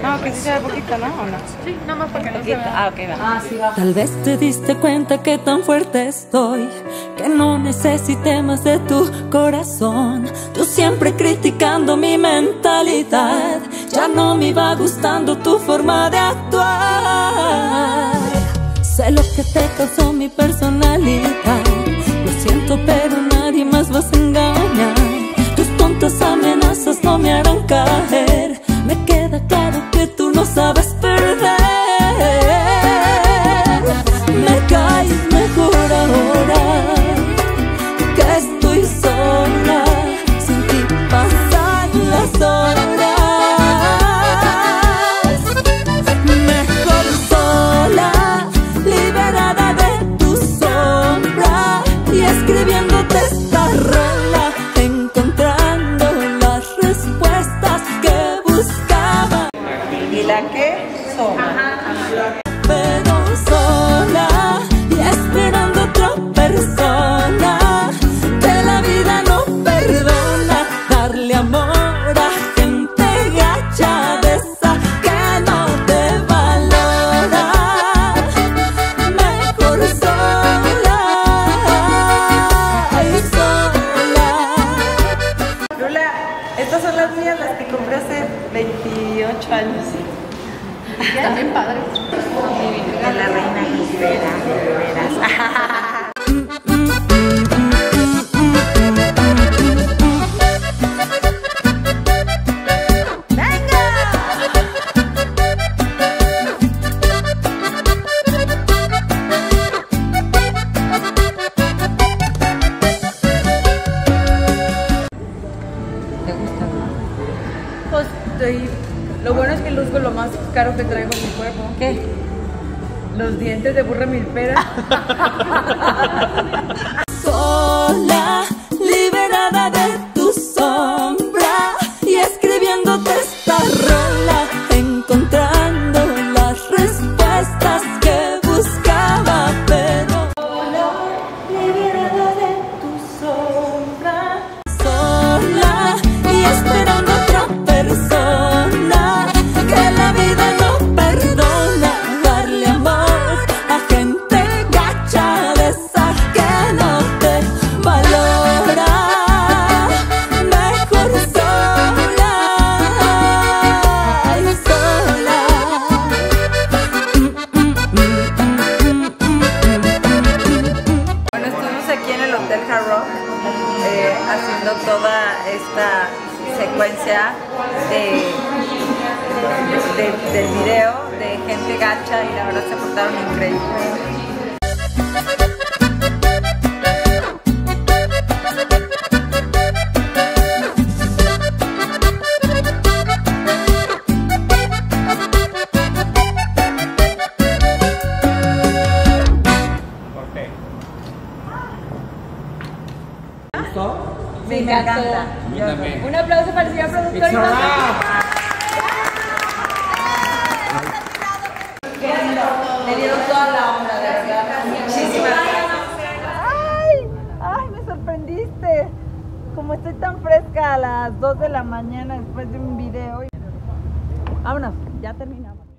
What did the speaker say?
No, que sí se ve poquito, ¿no? ¿O no? Sí, nada más para que no se Poquito. vea. Ah, ok, va. Sí, va. Tal vez te diste cuenta que tan fuerte estoy, que no necesité más de tu corazón. Tú siempre criticando mi mentalidad, ya no me iba gustando tu forma de actuar. Sé lo que te causó mi personalidad, lo siento pero nadie más vas a engañar. Tus tontas amenazas no me harán caer, me queda claro que tú no sabes perder. Me caes mejor ahora que estoy sola, sin ti pasan las horas. Mejor sola, liberada de tu sombra y escribiéndote esta rola, encontrando las respuestas que buscaba. ¿Y la qué? Sola. Pero sola y esperando otra persona, que la vida no perdona. Darle amor a gente gacha, de esa que no te valora. Mejor sola y sola. Lula, estas son las mías, las que compré hace 28 años. Están bien padres. De la reina Isabela, de veras. ¿Te gusta? Pues lo bueno es que luzco lo más caro que traigo en mi cuerpo. ¿Qué? Los dientes de burra milpera. Sola, liberada de tu sombra y escribiéndote esta rola, encontrando las respuestas que buscaba. Pero sola, liberada de tu sombra, sola y esperando otra persona, que la vida no perdona. Darle amor a gente gacha, de esa que no te valora. Mejor sola y sola. Bueno, estuvimos aquí en el Hotel Hard Rock haciendo toda esta secuencia del video de gente gacha y la verdad se portaron increíble. Me encanta. Un aplauso para el señor productor. Le dieron toda la onda, de verdad. Muchísimas gracias. Ay, me sorprendiste. Como estoy tan fresca a las 2 de la mañana después de un video. Vámonos, ya terminamos.